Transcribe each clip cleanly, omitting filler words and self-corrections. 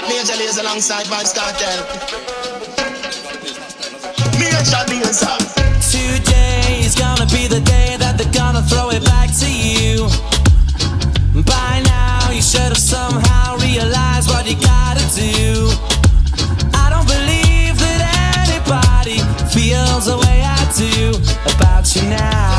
Major Lazer alongside Vybz Kartel. Major Lazer. Today is gonna be the day that they're gonna throw it back to you. By now you should have somehow realized what you gotta do. I don't believe that anybody feels the way I do about you now.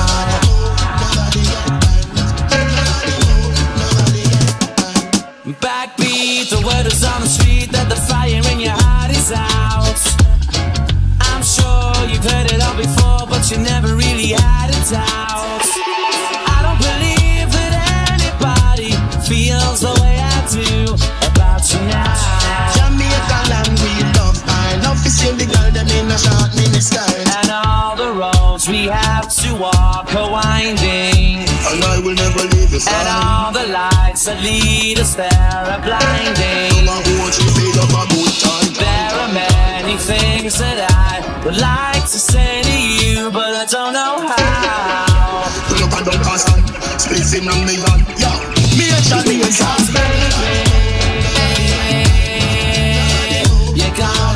Backbeat, the word is on the street that the fire in your heart is out. I'm sure you've heard it all before, but you never really had a doubt. I don't believe that anybody feels the way I do about you now. Jamaica land we love, I love to see the girl them in a short mini skirt. And all the roads we have to walk are winding, and I will never leave the side. And all the lights that lead us there are blinding. There are many things that I would like to say to you, but I don't know how. Pull up and don't pass on, spacing on me on. Yo, me and Charlie and Sam. You got